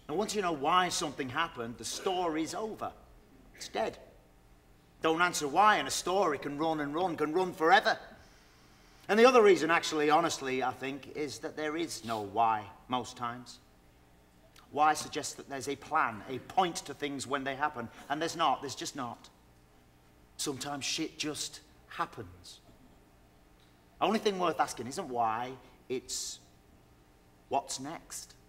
And once you know why something happened, the story's over. It's dead. Don't answer why, and a story can run and run, can run forever. And the other reason, actually, honestly, I think, is that there is no why most times. Why suggests that there's a plan, a point to things when they happen, and there's not, there's just not. Sometimes shit just happens. Only thing worth asking isn't why, it's what's next.